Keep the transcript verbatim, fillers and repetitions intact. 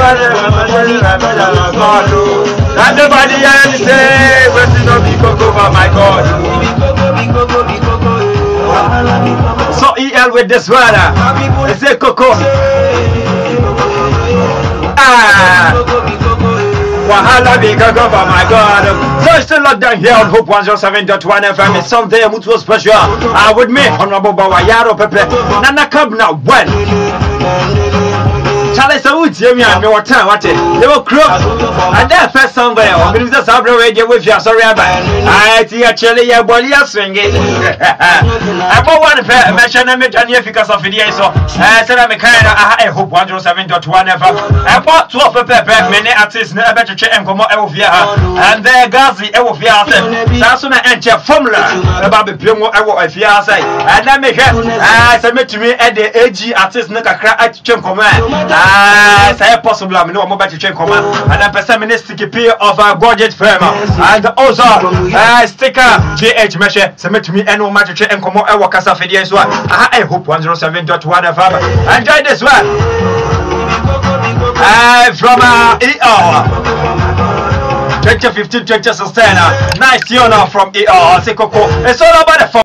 Everybody here say, waiting on me, Coco, my God. So E L with this weather. They say Coco. Ah. Wahala be Coco, my God. So it's still locked down here on Hope one oh seven point one F M. It's something mutual special. Ah, with me, Hon.Bawa, Yaro Pepe. Nana come now, when? Charles, I would tell me I'm your time. What it? They were crook. And that first song there, I'm going to just have radio with you. Sorry, I see a chili, your body is swinging. I bought one mention and mention here because of video. So I said, I'm a kind of I hope one oh seven point one F M. I bought twelve pepper, many artists never to check and come out of here. And there, Gazi, I will be out there. That's when I enter formula about the Pimo, I will be outside. And I make it. I submit to me at the A G artist, Naka crack at Chum Command. Ah, it's possible. I know I'm about to check command, and I'm person sticky P of a gorgeous firm, and also uh, sticker G H measure. Submit to me and no matter check and come out. I work as a video. So I hope one oh seven point one F M. Enjoy this one. Uh, from uh, E R twenty fifteen twenty sixteen. Nice tune from E R. It's all about the